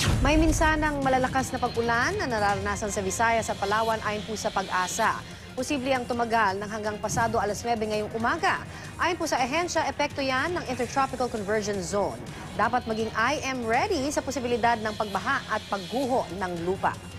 May minsanang malalakas na pag-ulan na nararanasan sa Visayas at Palawan ayon po sa Pag-asa. Posible ang tumagal ng hanggang pasado alas 9 ngayong umaga. Ayon po sa ehensya, epekto yan ng Intertropical Convergence Zone. Dapat maging I am ready sa posibilidad ng pagbaha at pagguho ng lupa.